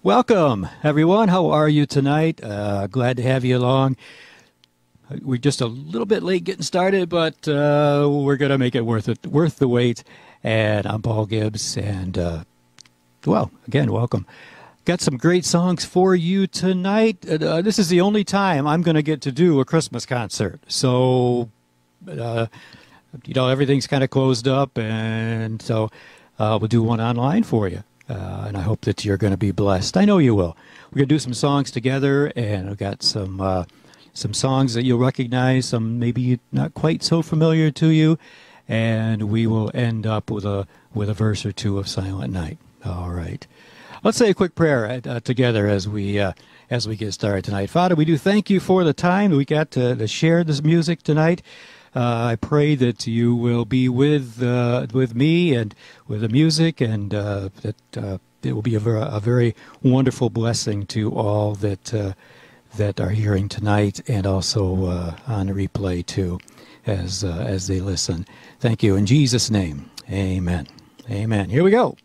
Welcome, everyone. How are you tonight? Glad to have you along. We're just a little bit late getting started, but we're going to make it worth the wait. And I'm Paul Gibbs, and well, again, welcome. Got some great songs for you tonight. This is the only time I'm going to get to do a Christmas concert. So, everything's kind of closed up, and so we'll do one online for you. And I hope that you're going to be blessed. I know you will. We're going to do some songs together, and I've got some songs that you'll recognize, some maybe not quite so familiar to you, and we will end up with a verse or two of Silent Night. All right. Let's say a quick prayer together as we get started tonight. Father, we do thank you for the time we got to share this music tonight. I pray that you will be with me and with the music, and that it will be a very wonderful blessing to all that are hearing tonight, and also on replay too, as they listen. Thank you in Jesus' name. Amen. Amen. Here we go.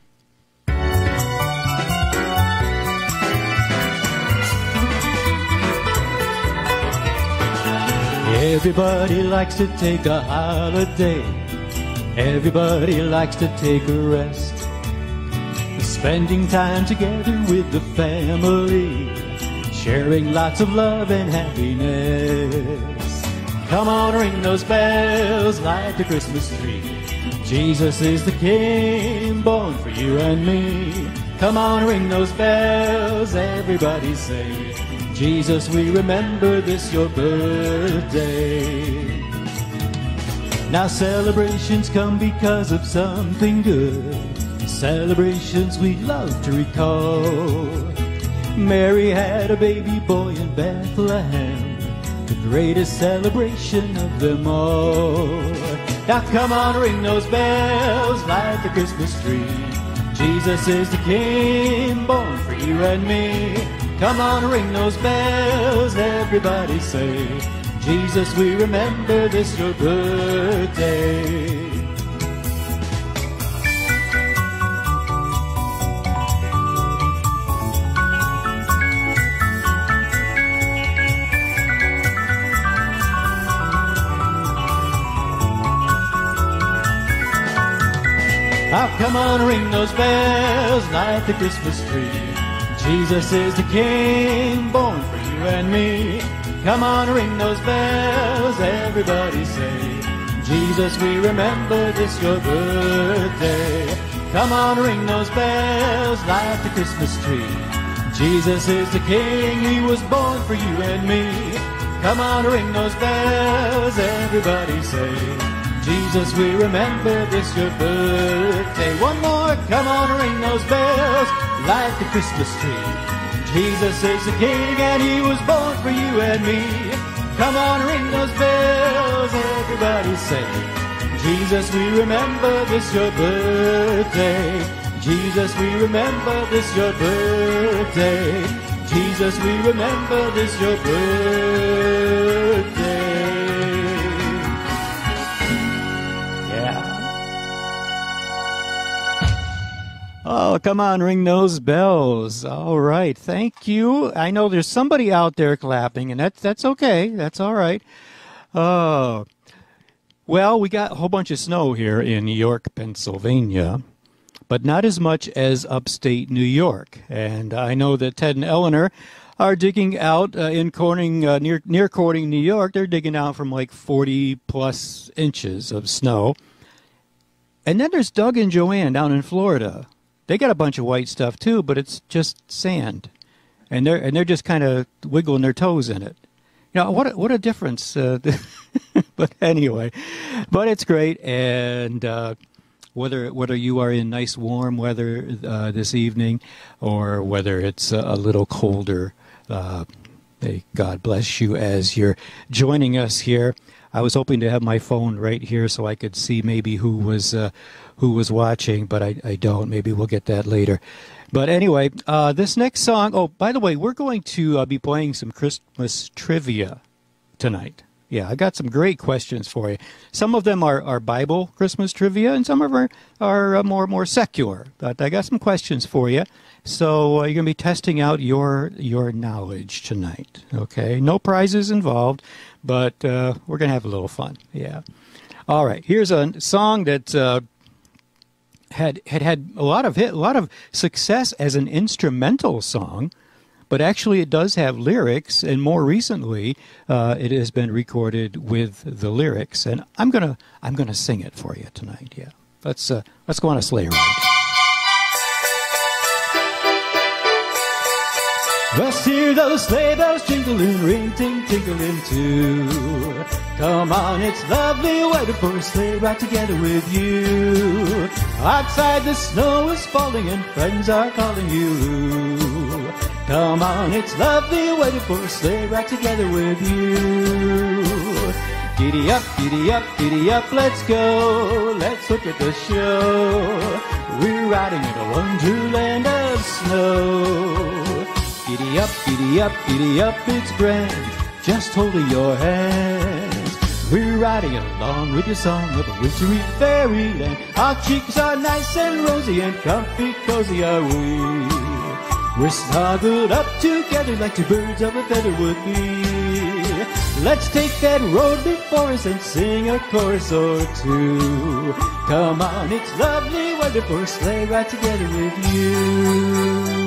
Everybody likes to take a holiday. Everybody likes to take a rest. Spending time together with the family, sharing lots of love and happiness. Come on, ring those bells, light the Christmas tree. Jesus is the King, born for you and me. Come on, ring those bells, everybody say, Jesus, we remember this your birthday. Now celebrations come because of something good, celebrations we love to recall. Mary had a baby boy in Bethlehem, the greatest celebration of them all. Now come on, ring those bells, light the Christmas tree. Jesus is the King, born for you and me. Come on, ring those bells, everybody say, Jesus, we remember this your birthday. Oh, come on, ring those bells, light the Christmas tree. Jesus is the King, born for you and me. Come on, ring those bells, everybody say, Jesus, we remember this your birthday. Come on, ring those bells, light the Christmas tree. Jesus is the King, he was born for you and me. Come on, ring those bells, everybody say, Jesus, we remember this your birthday. One more, come on, ring those bells, light the Christmas tree. Jesus is the King and he was born for you and me. Come on, ring those bells, everybody say, Jesus, we remember this your birthday. Jesus, we remember this your birthday. Jesus, we remember this your birthday. Oh, come on, ring those bells. All right, thank you. I know there's somebody out there clapping, and that's okay. That's all right. Well, we got a whole bunch of snow here in New York, Pennsylvania, but not as much as upstate New York. And I know that Ted and Eleanor are digging out in Corning, near Corning, New York. They're digging out from like 40-plus inches of snow. And then there's Doug and Joanne down in Florida. They got a bunch of white stuff too, but it's just sand, and they're just kind of wiggling their toes in it. You know, what a difference. But anyway, but it's great, and whether you are in nice warm weather this evening, or whether it's a little colder, may God bless you as you're joining us here. I was hoping to have my phone right here so I could see maybe who was watching, but I don't. Maybe we'll get that later. But anyway, this next song, oh, by the way, we're going to be playing some Christmas trivia tonight. Yeah, I got some great questions for you. Some of them are Bible Christmas trivia, and some of them are more secular. But I got some questions for you. So you're going to be testing out your knowledge tonight. Okay, no prizes involved, but we're going to have a little fun. Yeah. All right. Here's a song that had a lot of success as an instrumental song. But actually, it does have lyrics, and more recently, it has been recorded with the lyrics. And I'm gonna sing it for you tonight. Yeah, let's go on a sleigh ride. Let's hear those sleigh bells jingling, ring, ting, tingling too. Come on, it's lovely weather for a sleigh ride together with you. Outside the snow is falling and friends are calling you. Come on, it's lovely weather for a sleigh ride together with you. Giddy up, giddy up, giddy up, let's go. Let's look at the show. We're riding in a wonderland of snow. Giddy up, giddy up, giddy up, it's grand, just holding your hands. We're riding along with your song of a wintry fairyland. Our cheeks are nice and rosy and comfy cozy are we. We're snuggled up together like two birds of a feather would be. Let's take that road before us and sing a chorus or two. Come on, it's lovely weather for a sleigh ride together with you.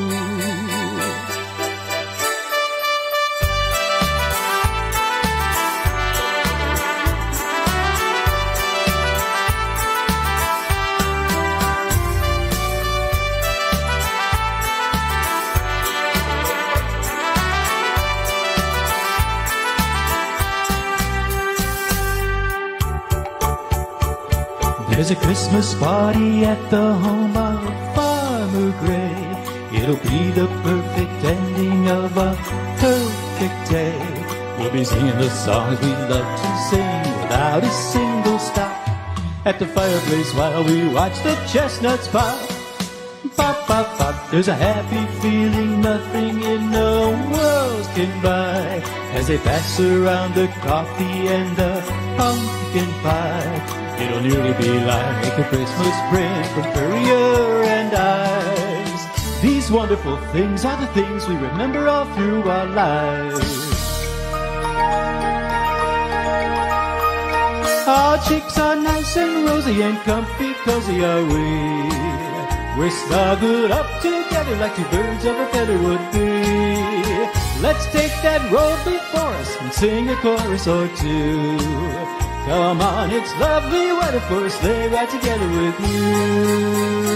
There's a Christmas party at the home of Farmer Gray. It'll be the perfect ending of a perfect day. We'll be singing the songs we love to sing without a single stop. At the fireplace while we watch the chestnuts pop. Pop, pop, pop. There's a happy feeling nothing in the world can buy. As they pass around the coffee and the pumpkin pie. It'll nearly be like a Christmas print from Courier and Ives. These wonderful things are the things we remember all through our lives. Our cheeks are nice and rosy and comfy cozy are we. We're snuggled up together like two birds of a feather would be. Let's take that road before us and sing a chorus or two. Come on, it's lovely weather for a sleigh ride together with you.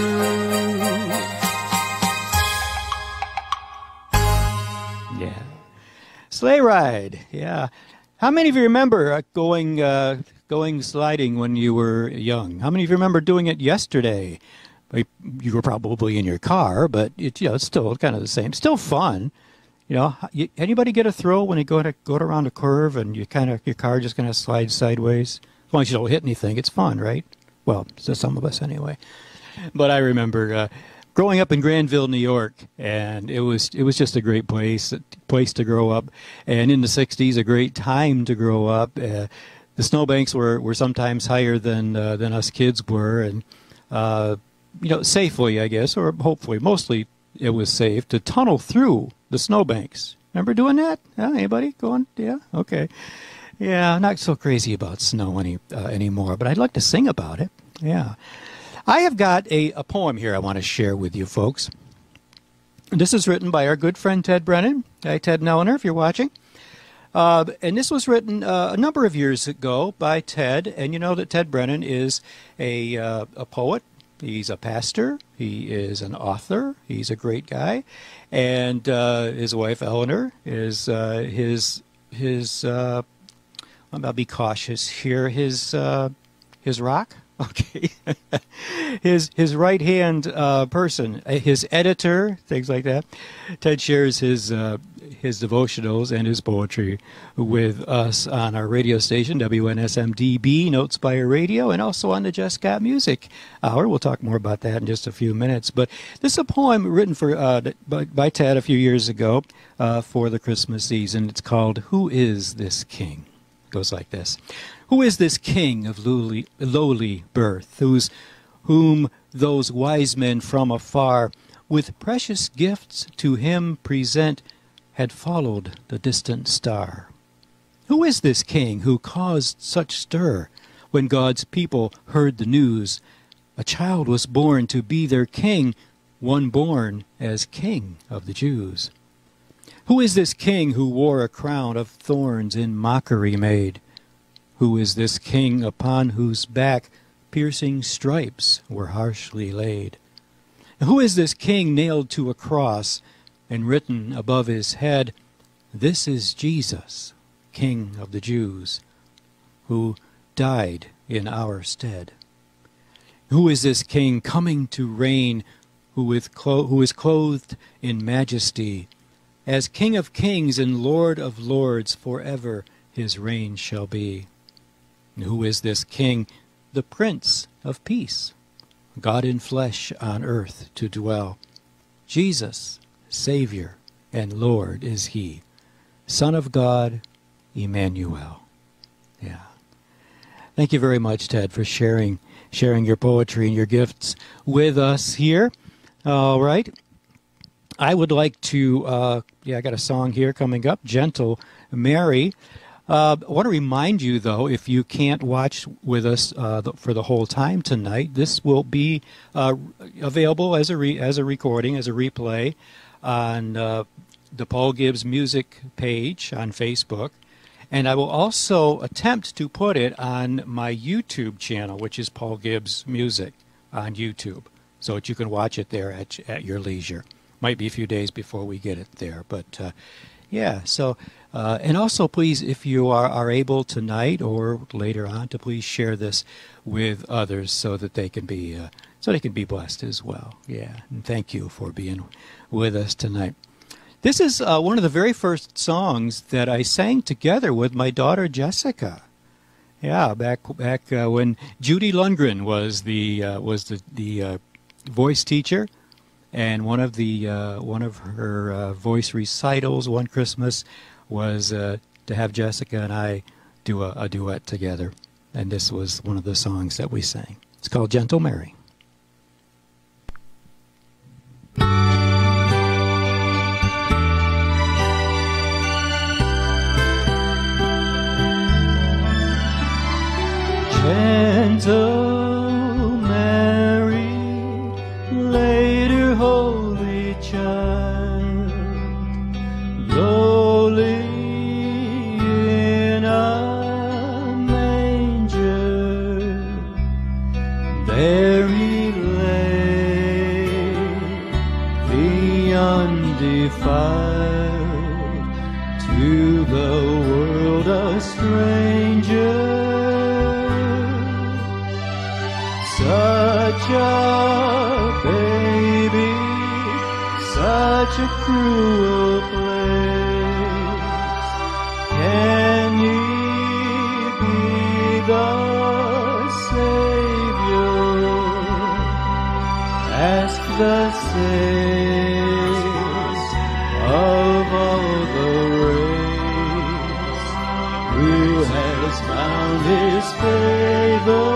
Yeah. Sleigh ride, yeah. How many of you remember going sliding when you were young? How many of you remember doing it yesterday? You were probably in your car, but it's still kind of the same. Still fun. Anybody get a thrill when you go around a curve and your car just kind of slides sideways? As long as you don't hit anything, it's fun, right? Well, to some of us anyway. But I remember growing up in Granville, New York, and it was just a great place to grow up. And in the '60s, a great time to grow up. The snowbanks were sometimes higher than us kids were, and safely, I guess, or hopefully, mostly it was safe to tunnel through the snowbanks. Remember doing that? Anybody going? Yeah? Okay. Yeah, not so crazy about snow anymore, but I'd like to sing about it. Yeah. I have got a poem here I want to share with you folks. This is written by our good friend Ted Brennan. Hi, Ted and Eleanor, if you're watching. And this was written a number of years ago by Ted, and you know that Ted Brennan is a poet. He's a pastor. He is an author. He's a great guy. And his wife, Eleanor, is I'll be cautious here, his rock? Okay. his right-hand person, his editor, things like that. Ted shares his devotionals and his poetry with us on our radio station, WNSMDB, NoteSpire Radio, and also on the Just Got Music Hour. We'll talk more about that in just a few minutes. But this is a poem written by Ted a few years ago for the Christmas season. It's called, Who Is This King? It goes like this. Who is this king of lowly birth, whom those wise men from afar with precious gifts to him present had followed the distant star? Who is this king who caused such stir when God's people heard the news? A child was born to be their king, one born as king of the Jews. Who is this king who wore a crown of thorns in mockery made? Who is this king upon whose back piercing stripes were harshly laid? And who is this king nailed to a cross and written above his head, "This is Jesus, King of the Jews, who died in our stead"? Who is this king coming to reign, who is clothed in majesty? As King of kings and Lord of lords, forever his reign shall be. And who is this king, the Prince of Peace, God in flesh on earth to dwell? Jesus, Savior and Lord is he, Son of God, Emmanuel. Yeah. Thank you very much, Ted, for sharing your poetry and your gifts with us here. All right. I would like to, I got a song here coming up, Gentle Mary. I want to remind you, though, if you can't watch with us for the whole time tonight, this will be available as a recording, as a replay on the Paul Gibbs music page on Facebook. And I will also attempt to put it on my YouTube channel, which is Paul Gibbs Music on YouTube, so that you can watch it there at your leisure. Might be a few days before we get it there, but yeah. So, and also, please, if you are able tonight or later on, to please share this with others so that they can be blessed as well. Yeah, and thank you for being with us tonight. This is one of the very first songs that I sang together with my daughter Jessica. Yeah, back when Judy Lundgren was the voice teacher. And one of her voice recitals one Christmas was to have Jessica and I do a duet together, and this was one of the songs that we sang. It's called Gentle Mary. Gentle Mary, later holy child, lowly in a manger, there he lay, the undefiled, to the world a stranger. Such a baby, such a cruel place. Can he be the Savior? Ask the saints of all the race, who has found his favor.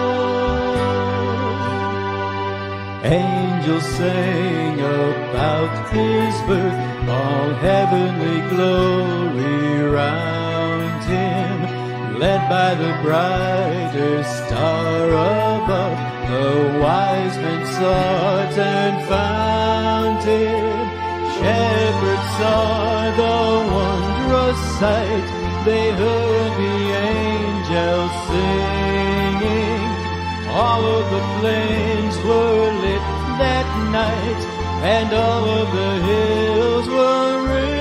Angels sang about his birth, all heavenly glory round him. Led by the brightest star above, the wise men sought and found him. Shepherds saw the wondrous sight, they heard the angels singing. All of the flames were lit that night, and all of the hills were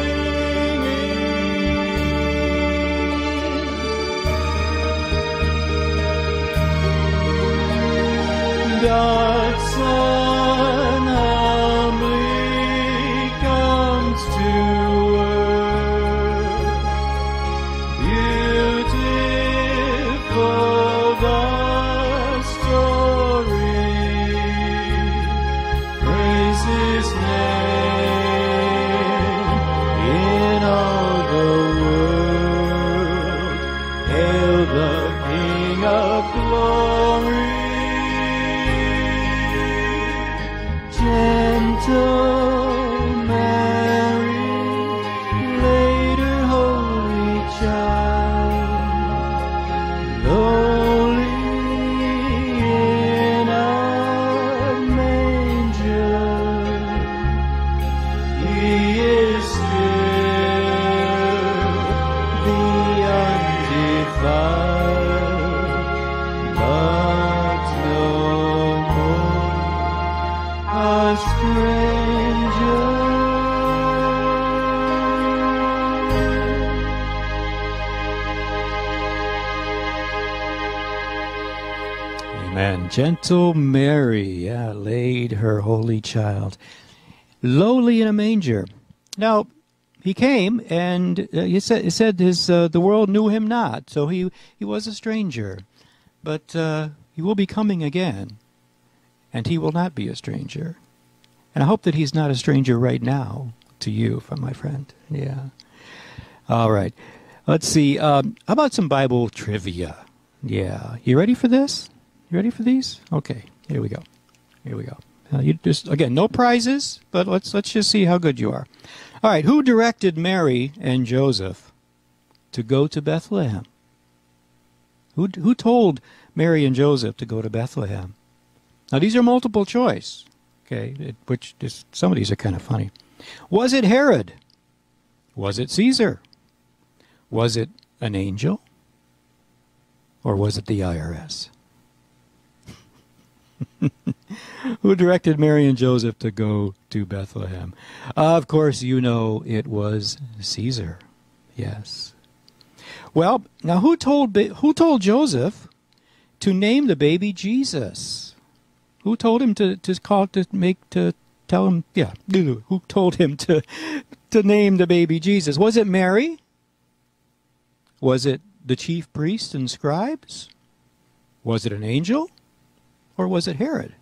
ringing. God's Son humbly comes to earth, beautiful the his name in all the world. Gentle Mary laid her holy child lowly in a manger. He is still the undefiled, but no more a stranger. Amen. Gentle Mary, laid her holy child lowly in a manger. Now, he came, and it said the world knew him not, so he was a stranger. But he will be coming again, and he will not be a stranger. And I hope that he's not a stranger right now to you, my friend. Yeah. All right. Let's see. How about some Bible trivia? Yeah. You ready for this? You ready for these? Okay. Here we go. Here we go. You just, again, no prizes, but let's just see how good you are. All right. Who directed Mary and Joseph to go to Bethlehem? Who told Mary and Joseph to go to Bethlehem? Now, these are multiple choice. Okay, some of these are kind of funny. Was it Herod? Was it Caesar? Was it an angel? Or was it the IRS? Who directed Mary and Joseph to go to Bethlehem? Of course, you know it was Caesar. Yes. Well, now who told Joseph to name the baby Jesus? Who told him who told him to name the baby Jesus? Was it Mary? Was it the chief priests and scribes? Was it an angel? Or was it Herod?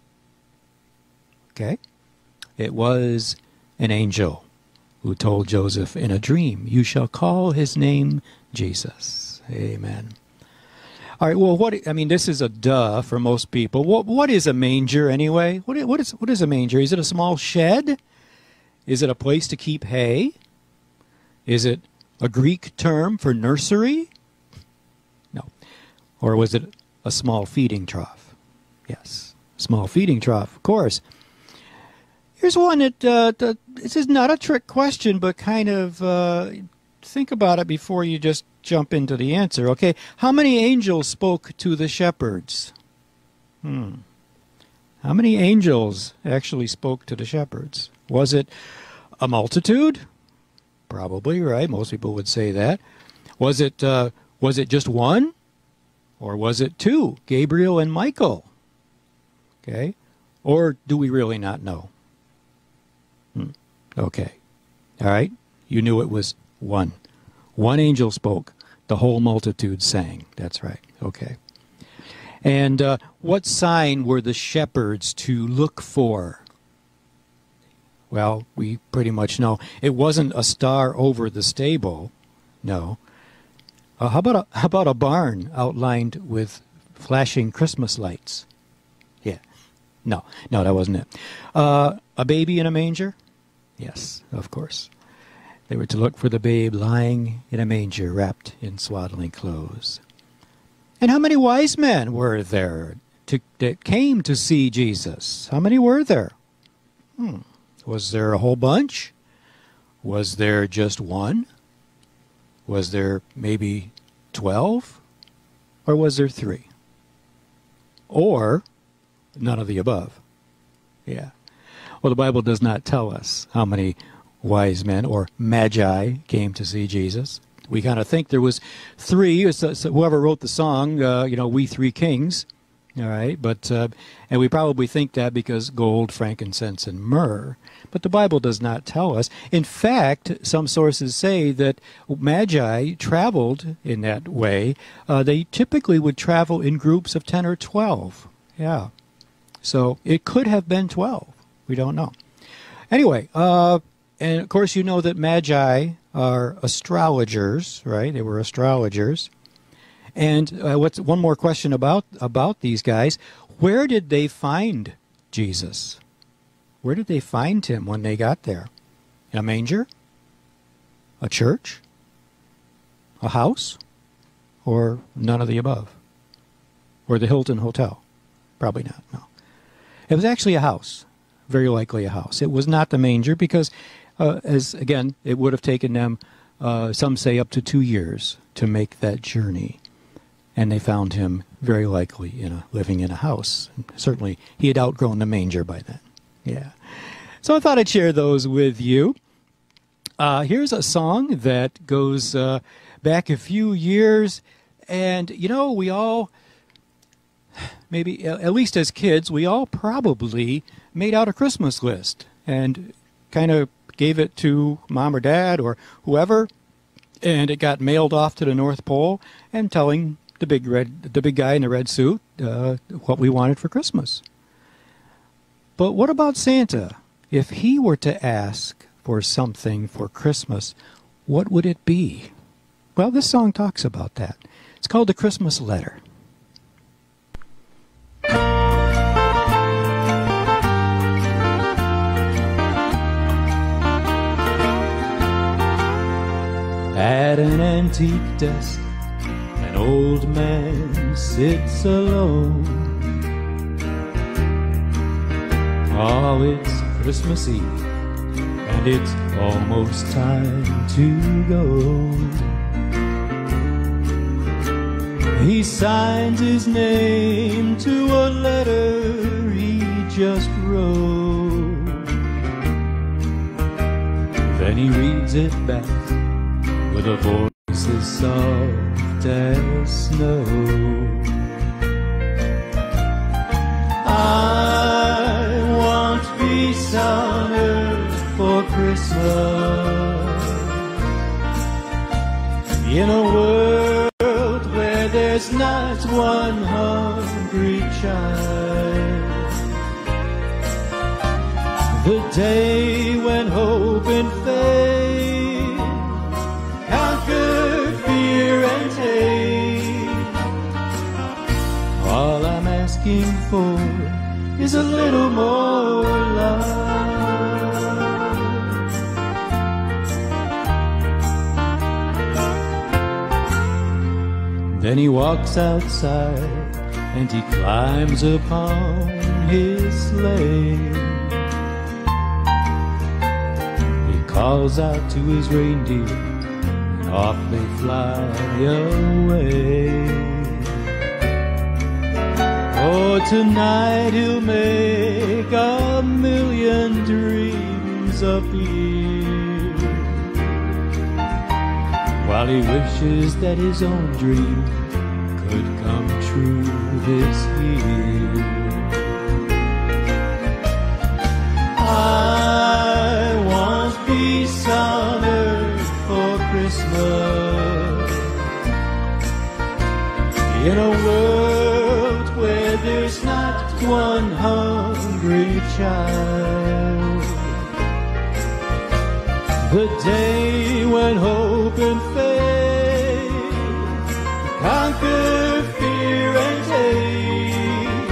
Okay. It was an angel who told Joseph in a dream, "You shall call his name Jesus." Amen. All right, well, this is a duh for most people. What is a manger anyway? What is a manger? Is it a small shed? Is it a place to keep hay? Is it a Greek term for nursery? No. Or was it a small feeding trough? Yes, small feeding trough, of course. Here's one that, this is not a trick question, but kind of think about it before you just jump into the answer. Okay, how many angels spoke to the shepherds? How many angels actually spoke to the shepherds? Was it a multitude? Probably, right? Most people would say that. Was it just one? Or was it two, Gabriel and Michael? Okay, or do we really not know? Okay, all right, you knew it was one. One angel spoke, the whole multitude sang. That's right, okay. And what sign were the shepherds to look for? Well, we pretty much know. It wasn't a star over the stable, no. How about a barn outlined with flashing Christmas lights? Yeah, no, that wasn't it. A baby in a manger? Yes, of course. They were to look for the babe lying in a manger wrapped in swaddling clothes. And how many wise men were there that came to see Jesus? How many were there? Was there a whole bunch? Was there just one? Was there maybe 12? Or was there 3? Or none of the above? Yeah. Well, the Bible does not tell us how many wise men or magi came to see Jesus. We kind of think there was 3. So whoever wrote the song, We Three Kings, all right? But and we probably think that because gold, frankincense, and myrrh. But the Bible does not tell us. In fact, some sources say that magi traveled in that way. They typically would travel in groups of 10 or 12. Yeah. So it could have been 12. We don't know. Anyway, and of course you know that magi are astrologers, right? They were astrologers. And what's one more question about these guys? Where did they find Jesus? where did they find him when they got there? In a manger? A church? A house? Or none of the above? Or the Hilton Hotel? Probably not, no. It was actually a house. Very likely a house. It was not the manger because, again, it would have taken them, some say, up to 2 years to make that journey. And they found him very likely living in a house. Certainly, he had outgrown the manger by then. Yeah. So I thought I'd share those with you. Here's a song that goes back a few years. And, we all, maybe, at least as kids, we all probably made out a Christmas list and kind of gave it to mom or dad or whoever. And it got mailed off to the North Pole and telling the big guy in the red suit what we wanted for Christmas. But what about Santa? If he were to ask for something for Christmas, what would it be? Well, this song talks about that. It's called The Christmas Letter. At an antique desk, an old man sits alone. Oh, it's Christmas Eve, and it's almost time to go. He signs his name to a letter he just wrote. Then he reads it back with a voice as soft as snow. I want peace on earth for Christmas, in a world where there's not one hungry child. The day when hope and faith conquer fear and hate. All I'm asking for is a little more love. Then he walks outside and he climbs upon his sleigh. He calls out to his reindeer and off they fly away. Oh, tonight he'll make a million dreams appear, while he wishes that his own dream could come true this year. I want peace on earth for Christmas, in a world where there's not one hungry child. The day when hope and faith conquer fear and hate.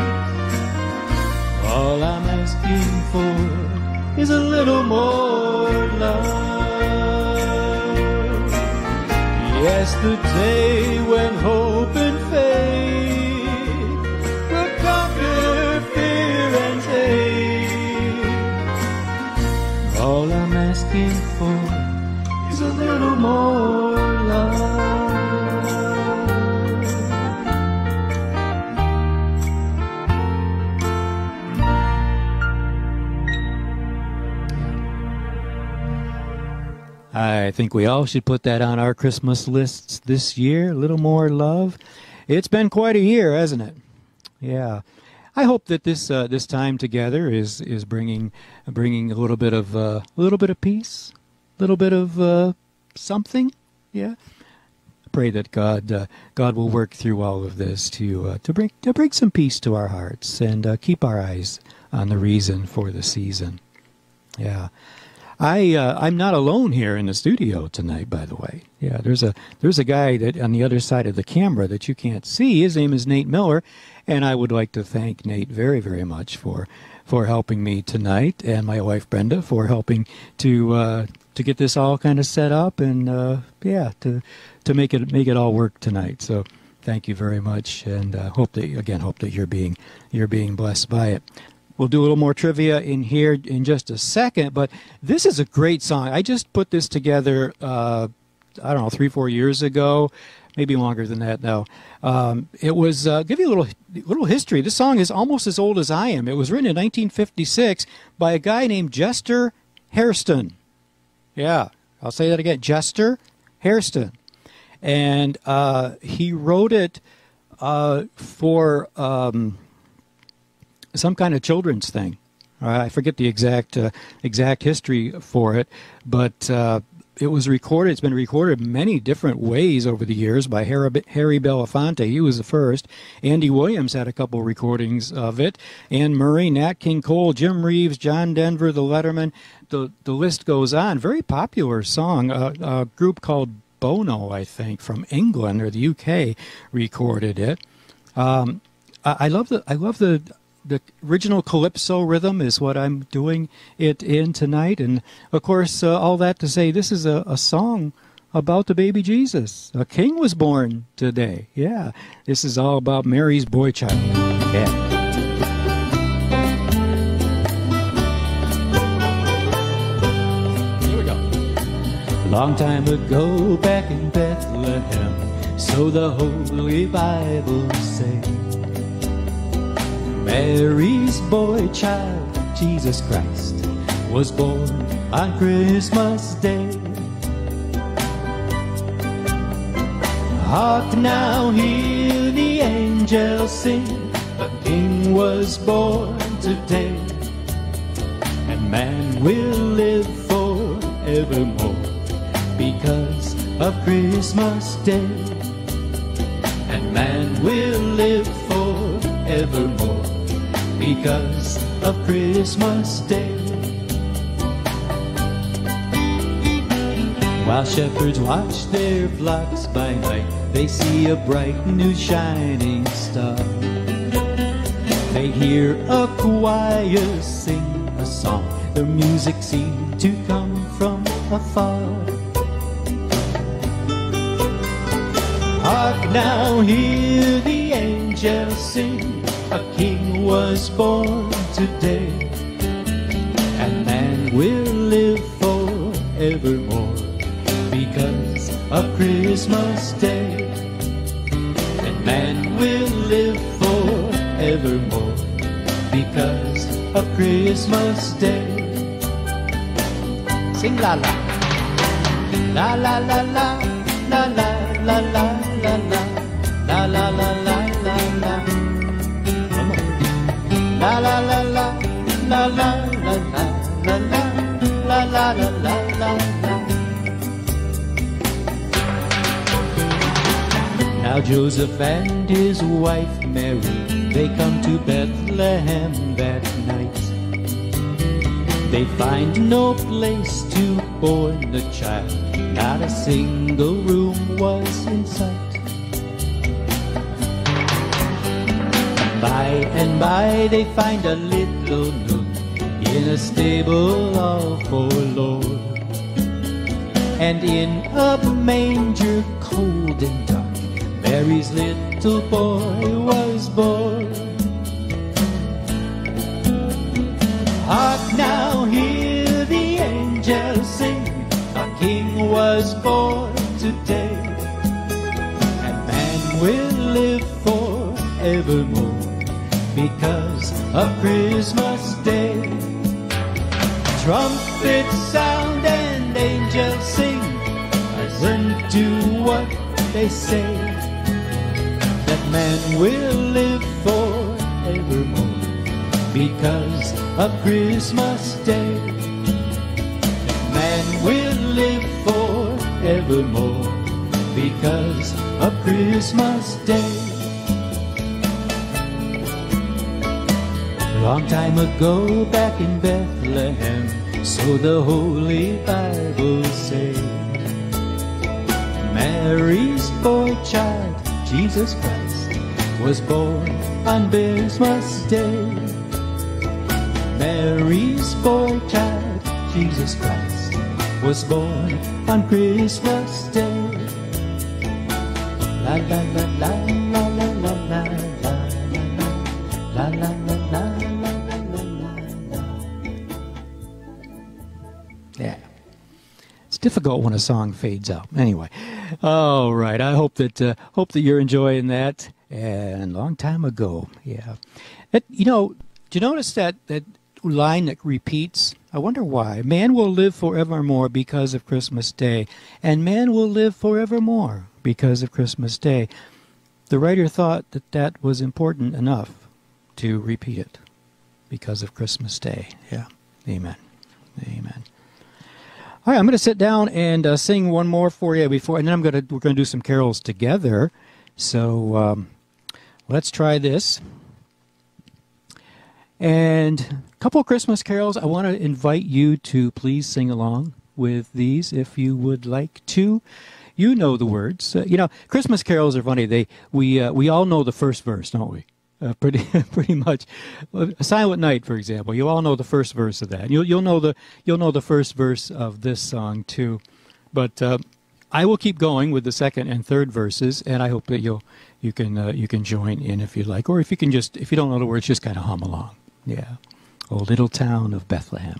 All I'm asking for is a little more love. Yes, the day when hope and faith will conquer fear and hate. All I'm asking for is a little more love. I think we all should put that on our Christmas lists this year. A little more love. It's been quite a year, hasn't it? Yeah. I hope that this time together is bringing a little bit of peace, a little bit of something. Yeah. I pray that God will work through all of this to bring some peace to our hearts and keep our eyes on the reason for the season. Yeah. I'm not alone here in the studio tonight, by the way. Yeah, there's a guy that on the other side of the camera that you can't see. His name is Nate Miller, and I would like to thank Nate very, very much for helping me tonight, and my wife Brenda for helping to get this all kind of set up and to make it all work tonight. So thank you very much, and hope that you're being blessed by it. We'll do a little more trivia in here in just a second, but this is a great song. I just put this together, I don't know, 3-4 years ago, maybe longer than that now. It was, give you a little history. This song is almost as old as I am. It was written in 1956 by a guy named Chester Hairston. Yeah, I'll say that again, Chester Hairston. And he wrote it for some kind of children's thing. I forget the exact history for it, but it was recorded. It's been recorded many different ways over the years by Harry Belafonte. He was the first. Andy Williams had a couple recordings of it. Anne Murray, Nat King Cole, Jim Reeves, John Denver, The Letterman. The list goes on. Very popular song. A group called Bono, I think, from England or the UK, recorded it. I love the original calypso rhythm is what I'm doing it in tonight. And, of course, all that to say this is a song about the baby Jesus. A king was born today. Yeah, this is all about Mary's boy child. Yeah. Here we go. Long time ago back in Bethlehem, so the Holy Bible says, Mary's boy child, Jesus Christ, was born on Christmas Day. Hark now, hear the angels sing, a king was born today, and man will live forevermore because of Christmas Day. And man will live forevermore because of Christmas Day. While shepherds watch their flocks by night, they see a bright new shining star. They hear a choir sing a song, the music seemed to come from afar. Hark now, hear the angels sing, a king was born today, and man will live forevermore because of Christmas Day. And man will live forevermore because of Christmas Day. Sing la la, la la la la, la la la la la la, la la la la la la. La la la la, la la la la, la la la la la la la. Now Joseph and his wife Mary, they come to Bethlehem that night. They find no place to born the child, not a single room was in sight. By and by they find a little nook in a stable all forlorn, and in a manger cold and dark Mary's little boy was born. Hark now, hear the angels sing, a king was born today, and man will live forevermore because of Christmas Day. Trumpets sound and angels sing, listen to what they say, that man will live forevermore because of Christmas Day. Man will live forevermore because of Christmas Day. Long time ago back in Bethlehem, So the Holy Bible say, Mary's boy child, Jesus Christ, was born on Christmas Day. Mary's boy child, Jesus Christ, was born on Christmas Day. La la la la la la la la la la la la la. Yeah, it's difficult when a song fades out. Anyway, all right. I hope that you're enjoying that. And long time ago, yeah. You know, do you notice that line that repeats? I wonder why. Man will live forevermore because of Christmas Day, and man will live forevermore because of Christmas Day. The writer thought that was important enough to repeat it because of Christmas Day. Yeah. Amen. Amen. All right, I'm going to sit down and sing one more for you and then we're going to do some carols together. So let's try this. And a couple of Christmas carols. I want to invite you to please sing along with these if you would like to. You know the words. You know, Christmas carols are funny. We all know the first verse, don't we? Pretty much. Silent Night, for example. You all know the first verse of that. You'll know the first verse of this song too. But I will keep going with the second and third verses, and I hope that you can join in if you like, or if you don't know the words, just kind of hum along. Yeah. Oh, little town of Bethlehem.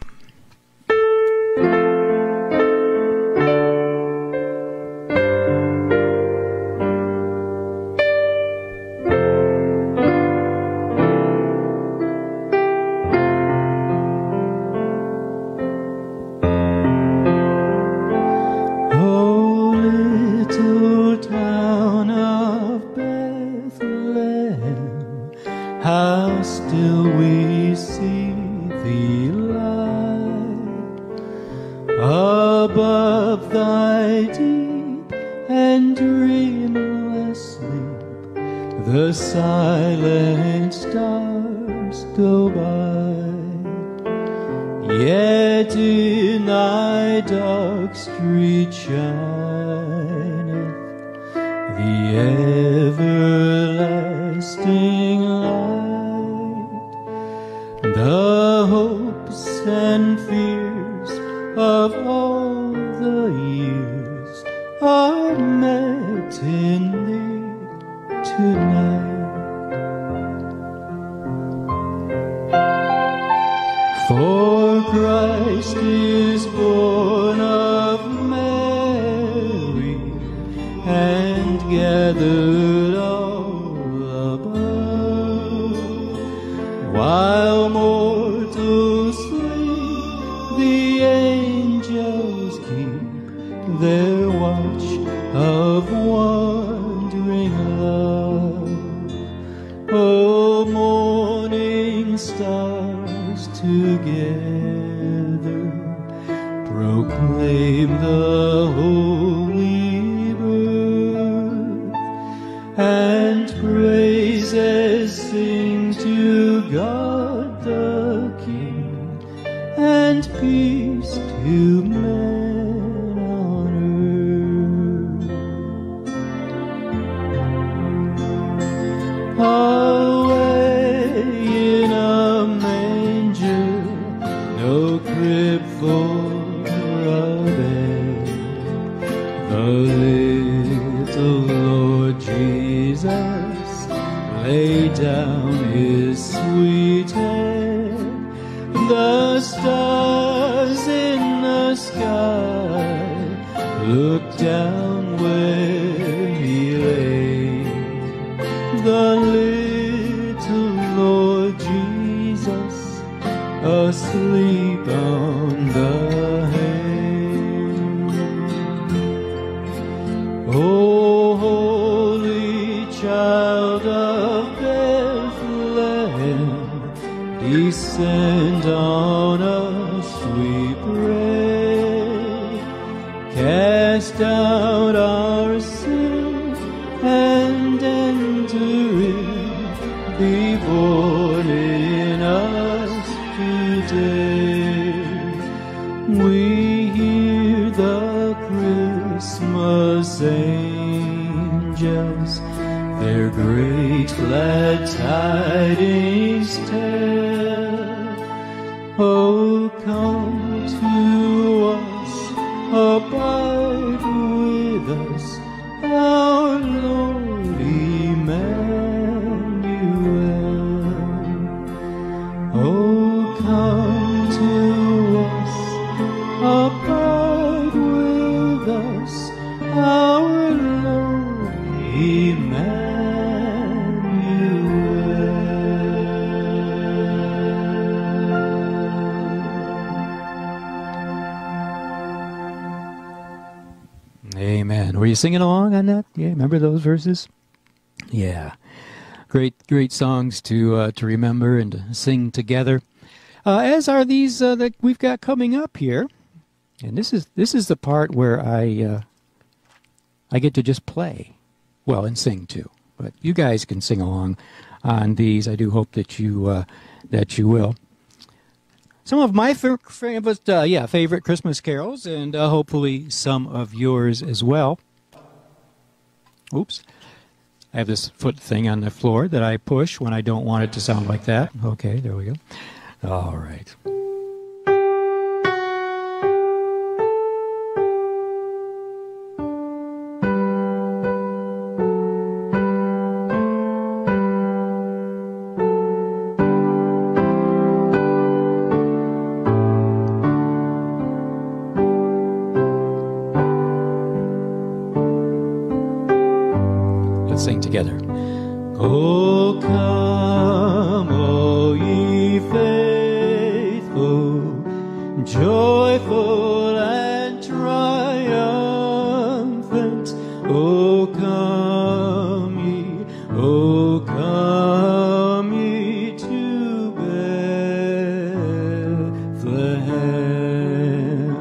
the Christmas angels their great glad tidings tell. Oh, come to us, abide with us, our Lord Emmanuel. Oh, come to us, abide with us, our Lord Emmanuel. Amen. Were you singing along on that? Yeah, remember those verses? Yeah. Great songs to remember and to sing together. As are these that we've got coming up here. And this is the part where I get to just play. Well, and sing too. But you guys can sing along on these. I do hope that you will. Some of my favorite Christmas carols, and hopefully some of yours as well. Oops. I have this foot thing on the floor that I push when I don't want it to sound like that. Okay, there we go. All right. Sing together. Oh, come, all ye faithful, joyful and triumphant. Oh, come ye to Bethlehem.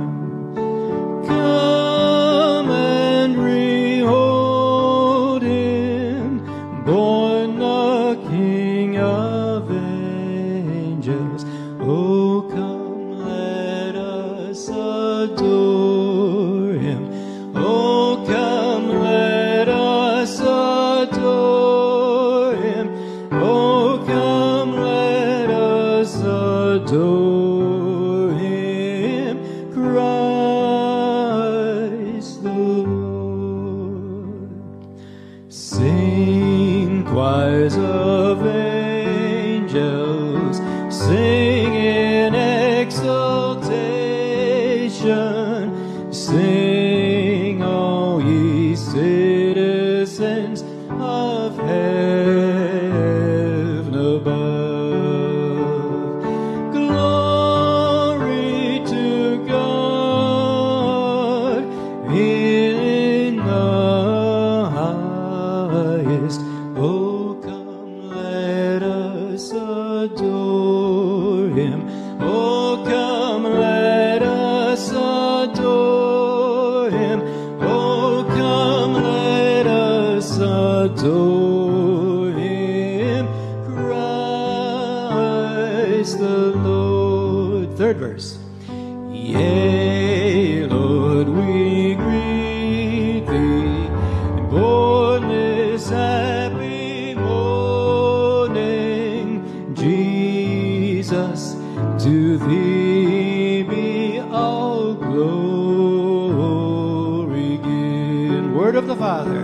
Come and behold him, born the King of angels. Oh, come, let us adore him. Oh, come, let us adore him. Oh, come, let us adore him, Christ the Lord. Sing, choirs of angels, sing in exaltation. Sing, all ye citizens of heaven above. Glory to God in the highest. Oh, come, let us adore him. Oh, come, let us adore him. Oh, come, let us adore him, Christ the Lord. Third verse. Yea, Lord, we greet thee, born this happy morning. Jesus, to thee be all glory given. Word of the Father.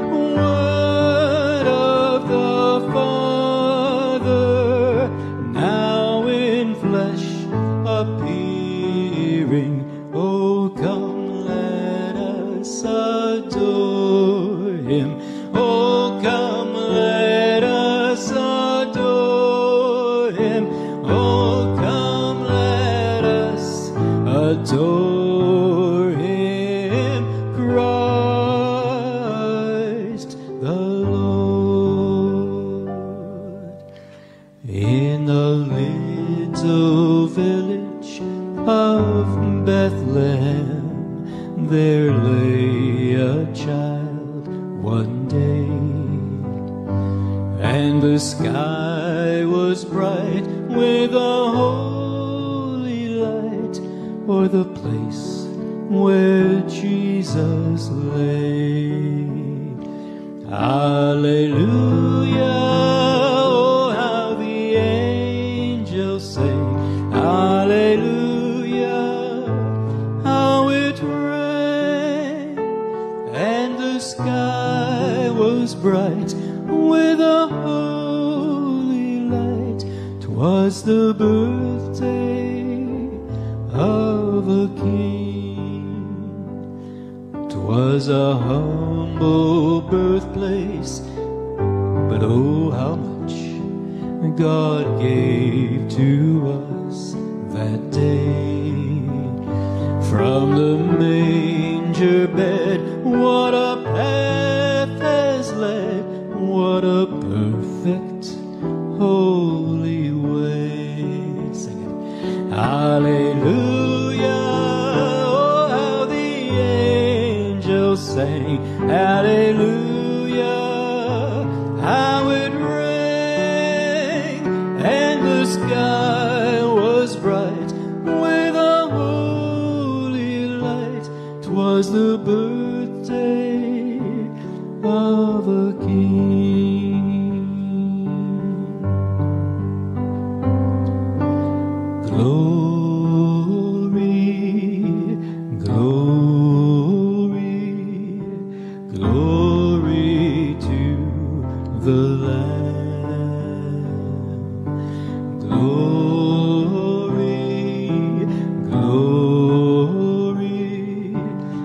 Word of the Father, now in flesh appearing. Oh, come, let us adore him. Oh, come, let us adore him. Oh, come, let us adore him, Christ the Lord. In the little village of Bethlehem, there lay a child one day, and the sky was bright with a holy light, o'er the place where Jesus lay. Hallelujah, oh how the angels sing. Hallelujah, how it rang, and the sky was bright with a holy light. 'Twas the birthday of a king. 'Twas a humble birthplace, but oh how much God gave to us that day. From the manger bed, what a path has led, what a perfect holy way. Sing it. Hallelujah, oh how the angels sang. Hallelujah, how it rang, and the sky was bright with a holy light. 'Twas the birthday of a king. Glory, glory, glory to the Lamb. Glory, glory,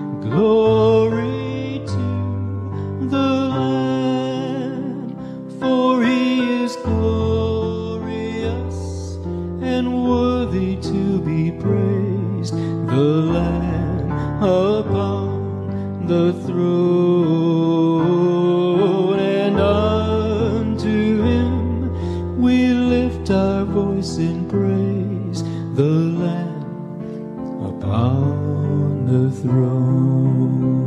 glory to the Lamb. For he is glorious and worthy to be praised, the Lamb upon the throne. And unto him we lift our voice in praise, the Lamb upon the throne.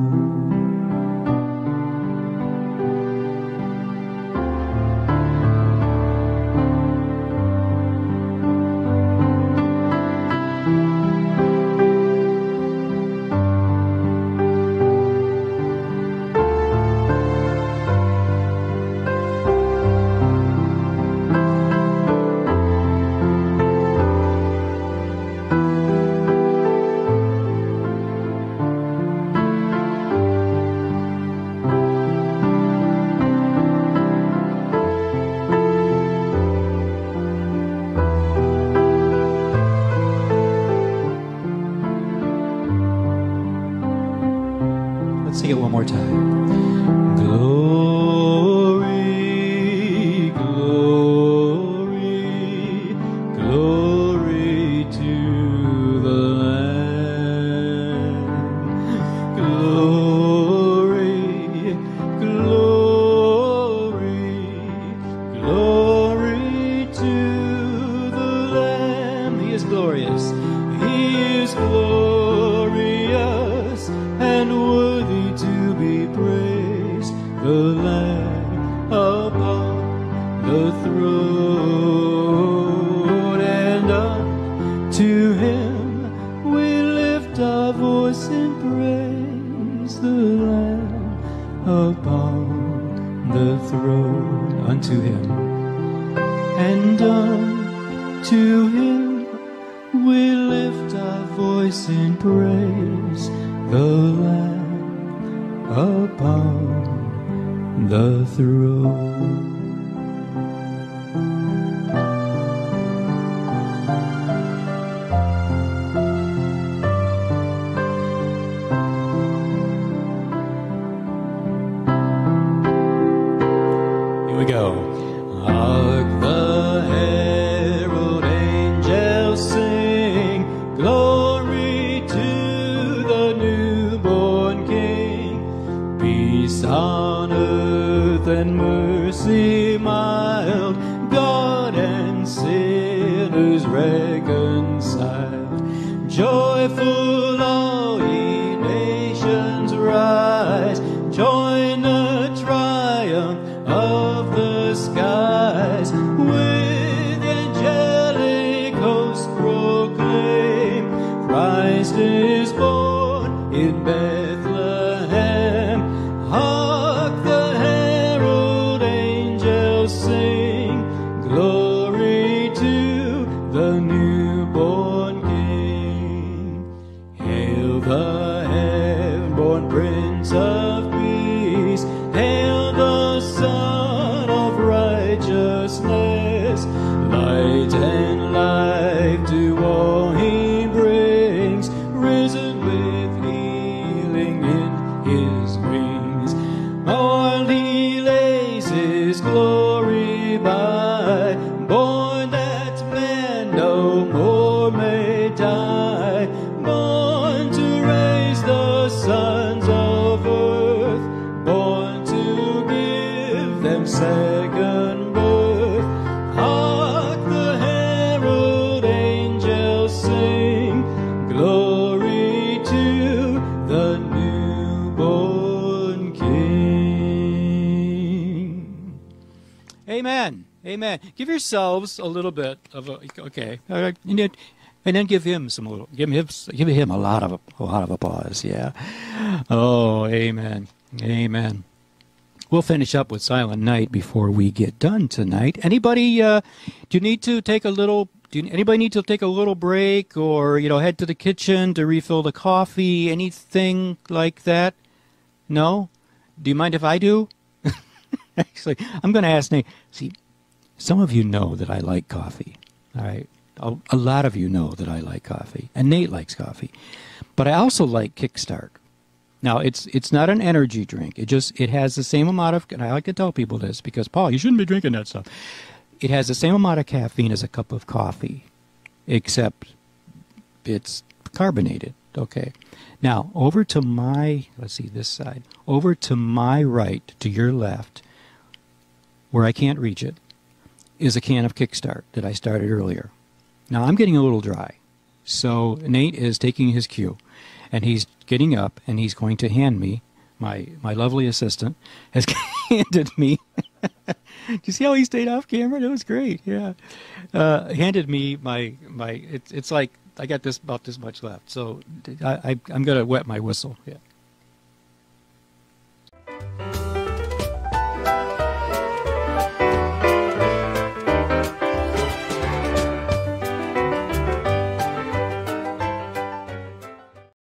Let's sing it one more time. Glory, glory, glory to the Lamb. Glory, glory, glory to the Lamb. He is glorious. He is glorious and worthy to be praised, the Lamb upon the throne. And unto him we lift our voice in praise, the Lamb upon the throne. Unto him, and unto him we lift our voice in praise, the Lamb upon the throne. Here we go. Hark the herald angels sing, glory to the newborn King. Peace on earth and mercy mild, God and sinners reconciled. Joyful all ye nations rise, join the triumph of the skies. With angelic hosts proclaim, Christ is born. in Bethlehem. Hark the herald angels sing, glory to the newborn King. Hail the heaven-born Prince of Peace, hail the Son of Righteousness. Light and life to all he brings, risen with healing in his wings. O'er he lays his glory by, born that man no more may die, born to raise the sons of earth, born to give them second birth. Hark the herald angels sing, glory to the newborn King. Amen. Amen. Give yourselves a little bit of a, okay, all right, and then give him some little, give him a lot of applause. Yeah. Oh, amen. Amen. We'll finish up with Silent Night before we get done tonight. Anybody, do you need to take a little? Anybody need to take a little break, or head to the kitchen to refill the coffee? Anything like that? No. Do you mind if I do? Actually, I'm going to ask Nate. See, some of you know that I like coffee. All right, a lot of you know that I like coffee, and Nate likes coffee, but I also like Kickstart. Now, it's not an energy drink. It has the same amount of, and I like to tell people this because, Paul, you shouldn't be drinking that stuff. It has the same amount of caffeine as a cup of coffee, except it's carbonated, okay? Now, over to my, let's see, this side. Over to my right, to your left, where I can't reach it, is a can of Kickstart that I started earlier. Now, I'm getting a little dry, so Nate is taking his cue. And he's getting up, and he's going to hand me, my lovely assistant has handed me, do you see how he stayed off camera? That was great, yeah. Handed me it's like, I got about this much left, so I'm going to wet my whistle, yeah.